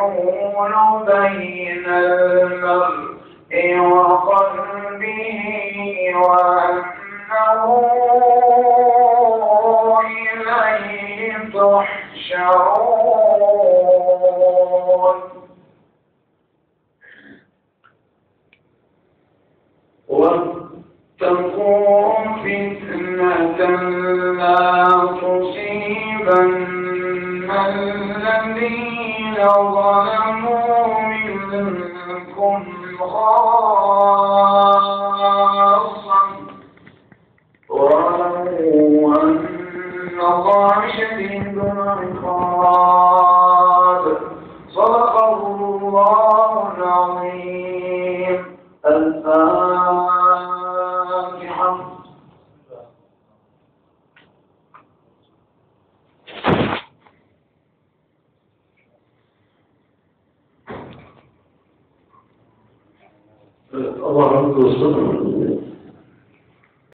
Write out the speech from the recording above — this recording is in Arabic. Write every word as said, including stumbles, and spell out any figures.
يحول بين المرء وقلبه وأنه إليه تحشرون واتقوا فتنة لا تصيبن الذين ظلموا منكم خاصة واعلموا أن الله شديد العقاب. صدق الله العظيم. الفاتحة. Allah razı olsun.